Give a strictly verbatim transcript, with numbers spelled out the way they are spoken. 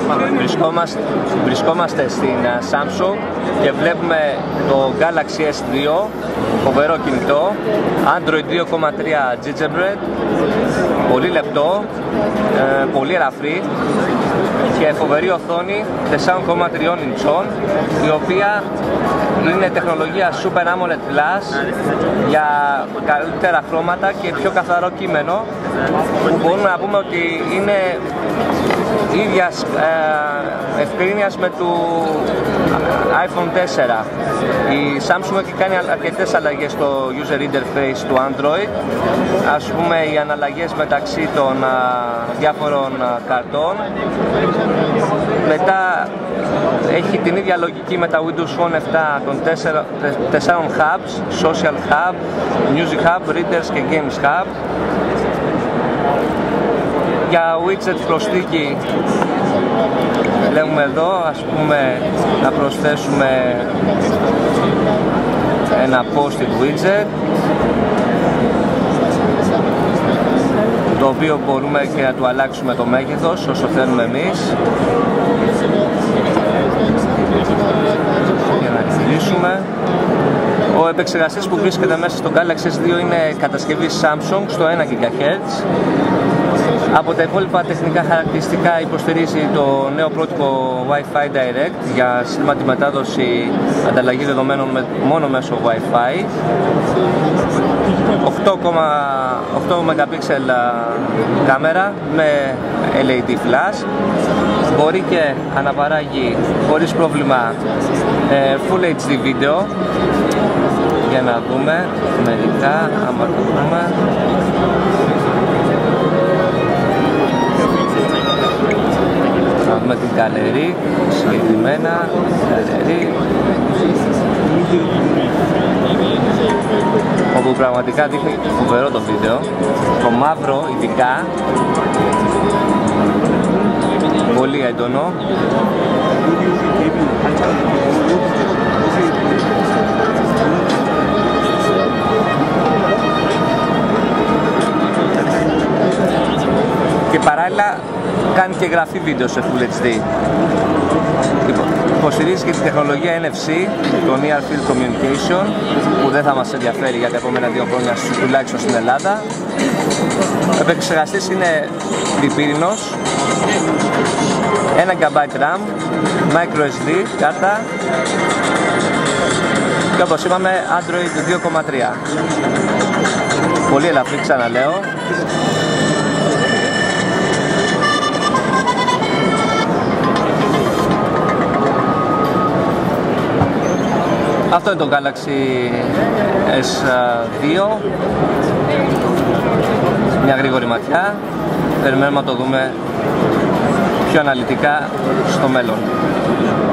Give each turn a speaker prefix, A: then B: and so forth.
A: Βρισκόμαστε, βρισκόμαστε στην Samsung και βλέπουμε το Galaxy ες δύο, φοβερό κινητό, Android δύο κόμμα τρία Gingerbread, πολύ λεπτό, ε, πολύ ελαφρύ και φοβερή οθόνη τεσσάρων κόμμα τρία ιντσών, η οποία είναι τεχνολογία Super AMOLED Plus για καλύτερα χρώματα και πιο καθαρό κείμενο, που μπορούμε να πούμε ότι είναι ίδιας ε, ευκρίνειας με του iPhone τέσσερα. Η Samsung έχει κάνει αρκετές αλλαγές στο user interface του Android, ας πούμε οι αναλλαγές μεταξύ των α, διάφορων α, καρτών. Μετά έχει την ίδια λογική με τα Windows Phone επτά των τεσσάρων hubs, Social Hub, Music Hub, Readers και Games Hub. Για widget προσθήκη βλέπουμε εδώ, ας πούμε, να προσθέσουμε ένα post-it widget, το οποίο μπορούμε και να του αλλάξουμε το μέγεθος όσο θέλουμε εμείς. Για να κλείσουμε. Ο επεξεργαστής που βρίσκεται μέσα στο Galaxy ες δύο είναι κατασκευή Samsung στο ένα γιγαχέρτζ. Από τα υπόλοιπα τεχνικά χαρακτηριστικά υποστηρίζει το νέο πρότυπο Wi-Fi Direct για σύστηματη μετάδοση ανταλλαγή δεδομένων με, μόνο μέσω Wi-Fi. οκτώ κόμμα οκτώ μεγαπίξελ κάμερα με ελ ι ντι flash. Μπορεί και αναπαράγει χωρίς πρόβλημα ε, Full έιτς ντι βίντεο. Για να δούμε μερικά, άμα το δούμε. Να δούμε την καλερί, συγκεκριμένα, καλερί, όπου πραγματικά δείχνει φοβερό το βίντεο. Το μαύρο ειδικά, πολύ έντονο. Και παράλληλα κάνει και γραφή βίντεο σε Full έιτς ντι. Υποστηρίζει και την τεχνολογία εν εφ σι, το Near Field Communication, που δεν θα μας ενδιαφέρει για τα επόμενα δύο χρόνια, τουλάχιστον στην Ελλάδα. Ο επεξεργαστής είναι διπύρινος, ένα τζι μπι RAM, micro ες ντι κάρτα και όπως είπαμε Android δύο κόμμα τρία. Πολύ ελαφρύ, ξαναλέω. Αυτό είναι το Galaxy ες δύο, μια γρήγορη ματιά, περιμένουμε να το δούμε πιο αναλυτικά στο μέλλον.